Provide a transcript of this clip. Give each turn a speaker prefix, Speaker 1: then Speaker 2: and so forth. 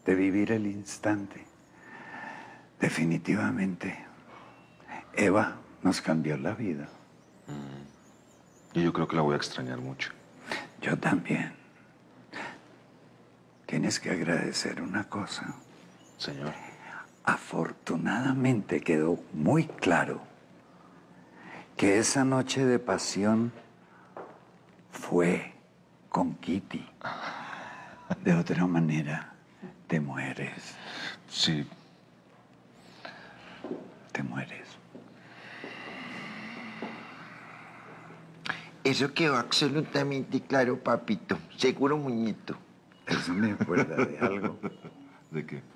Speaker 1: de vivir el instante. Definitivamente, Eva nos cambió la vida.
Speaker 2: Y yo creo que la voy a extrañar mucho.
Speaker 1: Yo también. Tienes que agradecer una cosa.
Speaker 2: Señor.
Speaker 1: Afortunadamente quedó muy claro que esa noche de pasión fue con Kitty. De otra manera, te mueres.
Speaker 2: Sí.
Speaker 1: Te mueres.
Speaker 3: Eso quedó absolutamente claro, papito. Seguro, muñito.
Speaker 1: Eso me acuerda de algo.
Speaker 2: ¿De qué?